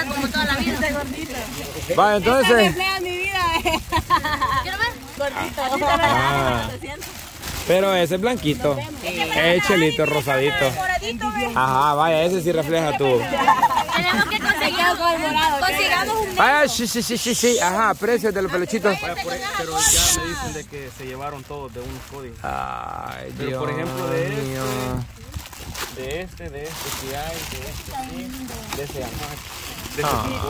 delgada como toda la vida. Va, entonces. Refleja mi vida. ¿Quiero ver? Gordito. Pero ese es blanquito. Es chelito, rosadito. Ajá, vaya, ese sí refleja tú. Tenemos que conseguir consigamos un Vaya, sí. Ajá, precios de los peluchitos. Pero ya me dicen de que se llevaron todos de unos códigos. Ay, Pero Dios por ejemplo mío. de este sí hay, de este sí, de ese amacho, de ese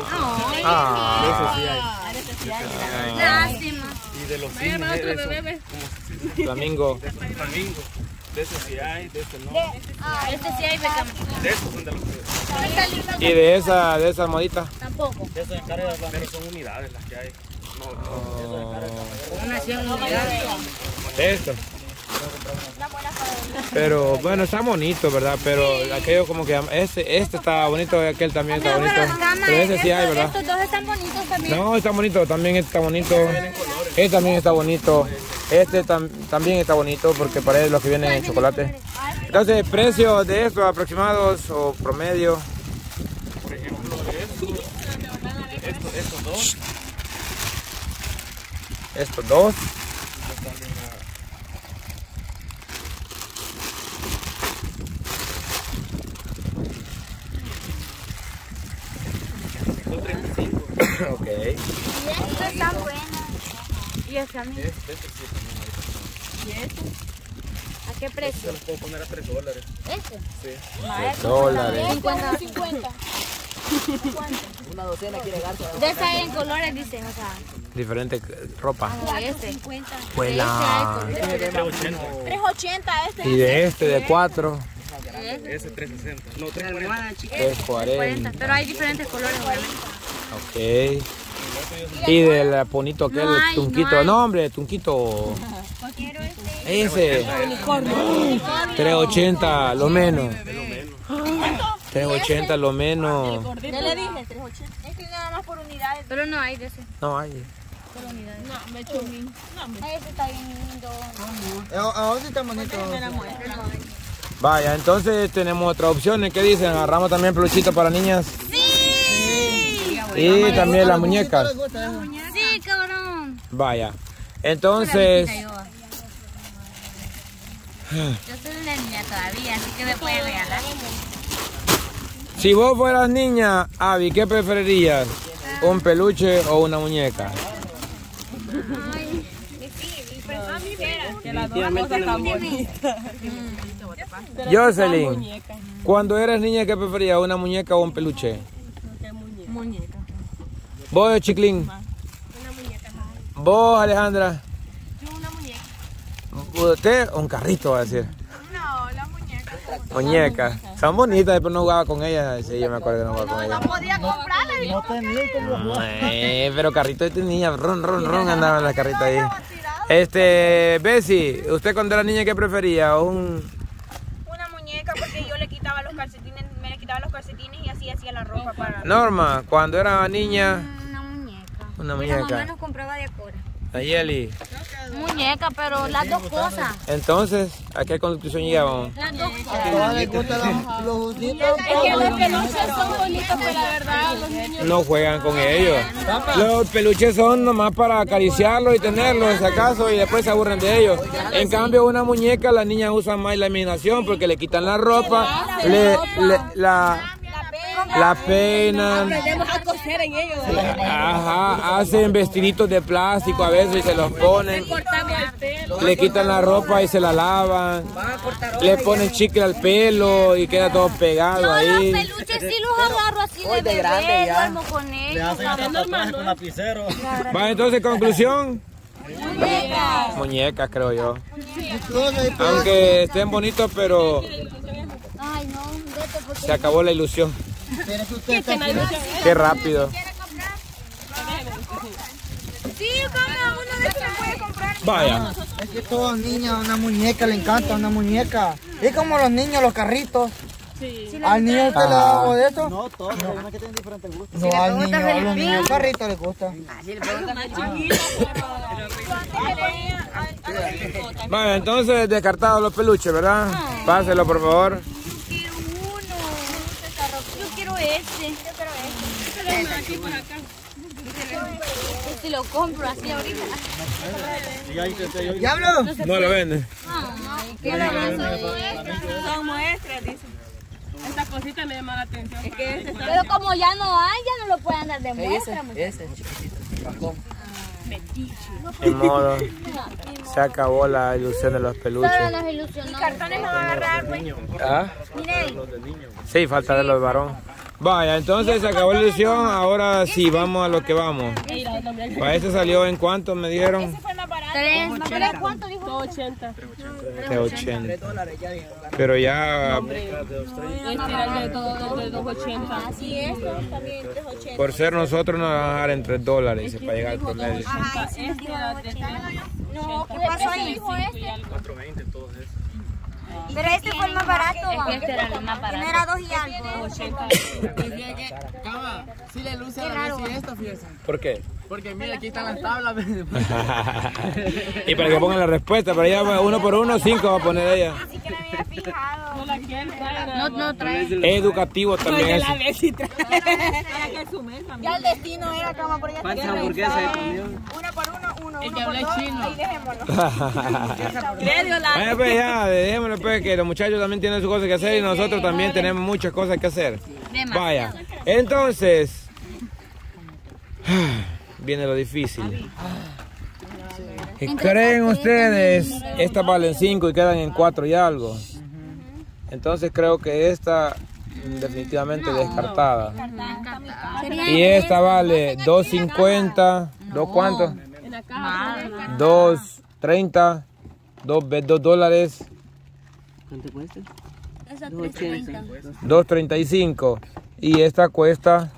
sí hay. Lástima. Y de los cines, de esos, Flamingo. de esos flamingos, de ese sí hay, de ese no. Este sí hay becama. De esos son de los que... Y de esa modita. Tampoco. Pero son unidades las que hay. Una 100 unidades. De esto. Pero bueno, está bonito, ¿verdad? Pero aquello como que este está bonito y aquel también está bonito. Pero ese sí hay, ¿verdad? Estos dos están bonitos también. No, está bonito, también está bonito. Este también está bonito. Este también está bonito porque parece los que vienen en chocolate. Entonces, precios de estos aproximados o promedio. Por ejemplo, estos dos. Estos dos. Son 35. Ok. Y estos están buenos. ¿Y el flamingo? ¿Y este? ¿A qué precio? Se los puedo poner a $3. ¿Este? Sí. $3. 50. Una docena quiere garza. De esa hay en colores, dicen, o sea. Diferente ropa. Este. Huela. 380 este. Y de este de 4. Ese 360. No, 340. 340. Pero hay diferentes colores, obviamente. Ok. Y del bonito aquel, No hay, tunquito. no hay. No, hombre, tunquito. Quiero este. Ese. 380 lo menos. 380 lo menos. Ya le dije, 380. Es que nada más por unidades. Pero no hay de ese. No hay. Por unidades. No, me echó un. Ese está bien lindo. ¿A dónde está bonito? Vaya, entonces tenemos otras opciones. ¿Qué dicen? Agarramos también peluchitos para niñas. ¡Sí! Y también las muñecas. Sí, cabrón. Vaya. Entonces, Yo soy una niña todavía, así que me pueden regalar. si vos fueras niña, Abby, ¿qué preferirías? ¿Un peluche o una muñeca? Definitivamente una muñeca. Jocelyn, cuando eras niña, ¿qué preferías? ¿Una muñeca o un peluche? Muñeca. ¿Vos, Chiclín? Una muñeca. ¿Vos, Alejandra? Yo una muñeca. ¿Usted? Un carrito, va a decir. No, la muñeca. Muñecas. Son bonitas, pero no jugaba con ellas. Sí, yo me acuerdo que no jugaba con ellas. Podía comprarla. No tenía como Pero carrito de niña, ron, andaban las carritas ahí. Bessie, ¿usted cuando era niña qué prefería? Una muñeca porque yo le quitaba los calcetines, me le quitaba los calcetines y así hacía la ropa para... Norma, cuando era niña, Una muñeca. una Mi mamá muñeca. nos compraba de Acora. Nayeli, Muñeca, pero las dos cosas. entonces, ¿a qué conclusión llegamos? Las dos a cosas. todas les gustan los justitos. Es que los peluches son bonitos, pero la verdad los niños... No juegan con ellos. Los peluches son nomás para acariciarlos y tenerlos, si acaso, y después se aburren de ellos. En cambio, una muñeca, las niñas usan más la imaginación porque le quitan la ropa, la peinan. Aprendemos a coser en ellos. Ajá, hacen vestiditos de plástico a veces y se los ponen. Cortamos el pelo. Le quitan la ropa y se la lavan. Le ponen chicle al pelo y queda todo pegado Yo ahí. los peluches sí los agarro así de de grande bebé, ya. duermo con Le ellos. hacen tatuajes con lapicero. Va, entonces, conclusión. Muñecas. Muñecas, creo yo. Entonces, Aunque estén bonitos, pero Ay, no, vete porque... se acabó la ilusión. pero es que usted está Qué rápido. Sí, cada uno de estos se puede comprar. Vaya. Es que todos los niños, una muñeca, le encanta una muñeca. Es como los niños, los carritos. ¿Al niño usted le da algo de eso? No, todos, no, que tienen diferentes gustos. No, al niño, a los niños, el carrito les gusta. Vaya, entonces descartados los peluches, ¿verdad? Páselo, por favor. Quiero uno. Yo quiero este. Yo quiero este. Si lo compro así ahorita. ¡Diablo! No lo venden. Son muestras, dice. Esta cosita me llama la atención. Es que este está... Pero como ya no hay, ya no lo pueden dar de muestra. Ese es chiquitito. Bajón. En modo, se acabó la ilusión de los peluches. Solo nos ilusionó. Cartones no van a agarrar, pues. ¿Ah? Miren. Sí, falta de los varón. Vaya, entonces se acabó la ilusión, ahora sí, vamos a lo que vamos. Para este salió en cuánto me dijeron. Ese fue el más barato. ¿Cuánto dijo? 280. De 80. Pero ya Este era el de 280. Así es, también 380. por ser nosotros nos van a dejar en $3 para llegar al promedio. Ajá, sí, Este era de 380. no, ¿qué pasó ahí? Dijo este. 420 todos esos. Pero este fue el más barato. Este era el más barato. Era 2 y algo. 80. Sí le luce a la Messi esto, fíjense. ¿Por qué? Porque mira, aquí están las tablas. Y para que pongan la respuesta, pero ya uno por uno, 5 va a poner ella. Así que no me había fijado. No la quiero, No trae. Educativo también es. Ya el destino era como por allá. ¿Cuántas hamburguesas hay conmigo? Uno por uno, uno que por hablé dos. chino. Ahí dejémoslo. Bueno, pues ya, dejémoslo pues, que los muchachos también tienen sus cosas que hacer y nosotros también tenemos muchas cosas que hacer. Vaya, entonces, viene lo difícil. ¿Qué creen ustedes? Estas valen 5 y quedan en 4 y algo. Entonces creo que esta definitivamente descartada. Y esta vale 2.50, ¿2 cuánto? En la caja. 2.30, $2. ¿Cuánto cuesta? Esa 330. 2.35 y esta cuesta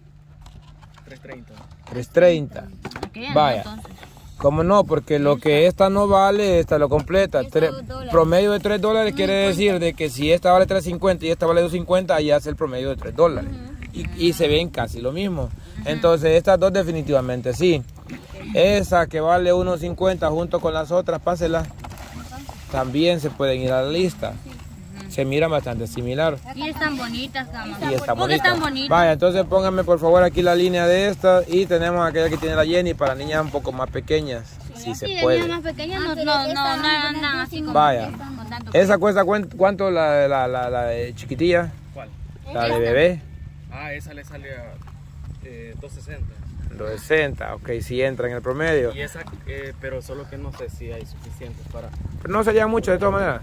3.30. Vaya, como no, porque lo que esta no vale, esta lo completa. Promedio de $3 quiere decir de que si esta vale 3.50 y esta vale 2.50, allá hace el promedio de $3. Y se ven casi lo mismo. Entonces estas dos definitivamente sí. Esa que vale 1.50 junto con las otras, páselas. También se pueden ir a la lista. Se miran bastante similar. Y están bonitas, cama. Y está Porque bonita. están bonitas. Vaya, entonces pónganme por favor aquí la línea de estas. Y tenemos aquella que tiene la Jenny para niñas un poco más pequeñas. Si se de puede. niñas más pequeñas no andan así como Vaya. con tanto. ¿Esa cuesta cuánto la de chiquitilla? ¿Cuál? La de bebé. Ah, esa le sale a 260. 260, ok, si entra en el promedio. Y esa, pero solo que no sé si hay suficientes para... Pero no sería mucho de todas maneras.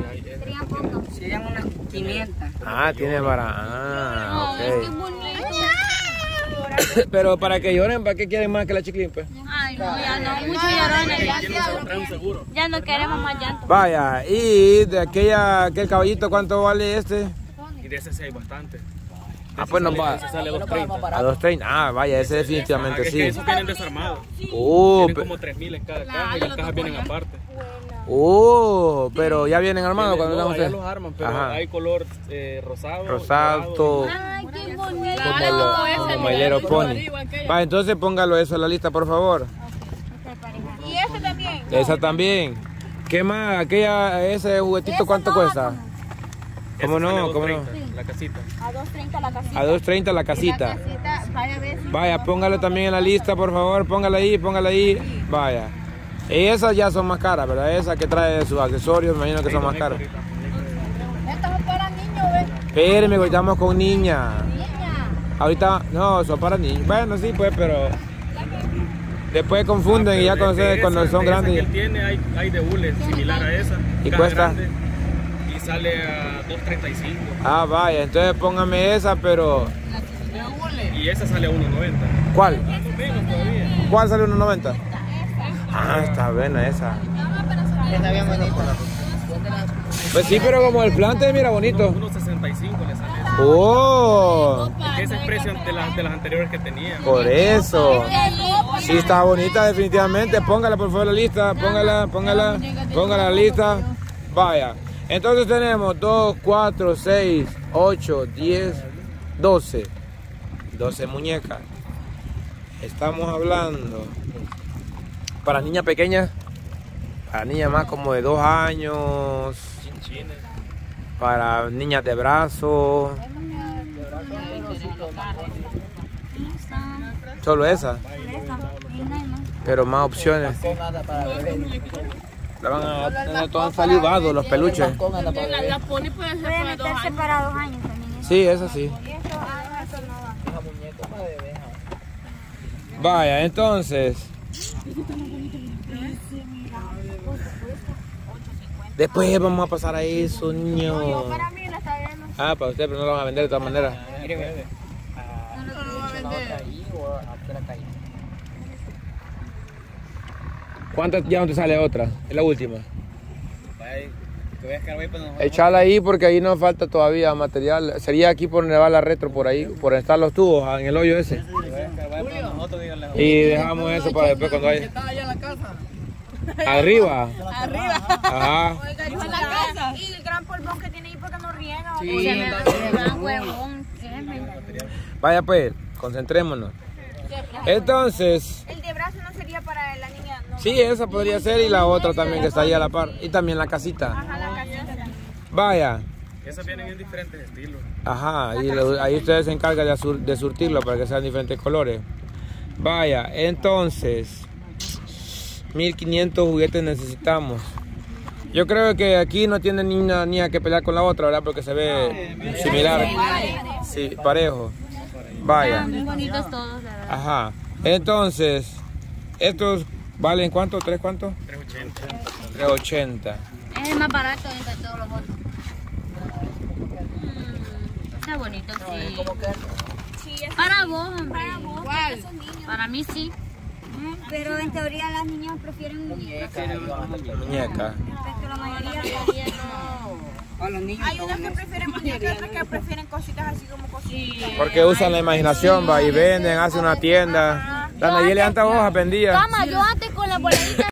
Serían unas 500. Ah, tiene para... Ah, Ay, qué ok. bonito. Pero para que lloren, ¿para qué quieren más que la chiquilín, pues? Ay, no, ya no. Muchos llorones. Trae un seguro. Ya no queremos más llanto. Vaya, y de aquel caballito, ¿cuánto vale este? Y de ese sí hay bastante. Ah, pues nos va Ese sale a 230. a 2.30. Ah, vaya, ese definitivamente Es que sí. esos vienen desarmados. Tienen como 3.000 en cada caja y las cajas vienen aparte. Pero ya vienen armados cuando No, están allá ustedes. los arman, pero Ajá. hay color rosado. Rosado, Ay, qué bonito. como My Little Pony. Va, entonces póngalo eso en la lista, por favor. Y este también. Esa también. ¿Qué más? Ese juguetito, ¿cuánto cuesta? ¿Cómo no? ¿Cómo no? La casita. A 2.30 la casita. A 2.30 la casita. Vaya a ver si... Vaya, póngalo también en la lista, por favor. Póngala ahí, póngala ahí. Vaya. Y esas ya son más caras, ¿verdad? Esas que trae sus accesorios, me imagino que son más caras. Estas son para niños, ¿ves? Espérenme, que estamos con niña. Ahorita, no, son para niños. Bueno, sí, pues, pero... Después confunden y ya cuando son que grandes. él tiene, hay de hule similar a esa. ¿Y caja cuesta? grande, y sale a 2.35. Ah, vaya, entonces póngame esa, pero... Y esa sale a 1.90. ¿Cuál? Menos todavía. ¿Cuál sale 1.90? Ah, está buena esa. Está bien bonito. Pues sí, pero como el plante, mira, bonito. 1.65 le sale. ¡Oh! Ese es el precio de las anteriores que tenía. Por eso. Sí, está bonita definitivamente. Póngala por favor en la lista. Póngala en la lista. Vaya. Entonces tenemos 2, 4, 6, 8, 10, 12. 12 muñecas. Estamos hablando para niñas pequeñas, para niñas más como de 2 años, para niñas de brazo. Solo esa. Pero más opciones. La van a todos han salivado los peluches. La pony puede ser Pueden para 2 meterse años. para 2 años también. Sí, eso sí. Vaya, entonces. Después vamos a pasar a eso, niño. Para mí la está viendo. Ah, para usted, pero no lo van a vender de todas maneras. ¿Cuántas ya no te sale otra? Es la última. Echala ahí porque ahí nos falta todavía material. Sería aquí por donde va la retro, por ahí, por donde están los tubos, en el hoyo ese. Y dejamos eso para después cuando haya. Arriba. Ajá. Oiga, yo en la casa. Y el gran polvón que tiene ahí porque no riega. Vaya pues, concentrémonos. Entonces, El de brazo no sería para la niña. No. sí, esa podría ser y la otra también que está ahí a la par. Y también la casita. Ajá, la casita. Vaya. Esas vienen en diferentes estilos. Ajá, y ahí ustedes se encargan de surtirlo para que sean diferentes colores. Vaya, entonces 1500 juguetes necesitamos. Yo creo que aquí no tiene ni una ni a que pelear con la otra, ¿verdad? Porque se ve similar. Sí, parejo. Vaya. Muy bonitos todos, la verdad. Ajá. Entonces, estos valen ¿cuánto? ¿3 cuánto? 380. Es el más barato entre todos los otros. Está bonito, sí. Para vos, hombre. Para mí sí. Pero en teoría las niñas prefieren muñecas. Muñeca. Pero la mayoría no. Hay unas que prefieren muñecas, otras que prefieren cositas así como cositas. Porque usan la imaginación, va y venden, hacen una tienda. La Nayeli anta hojas vendidas. Toma, yo antes con la boletita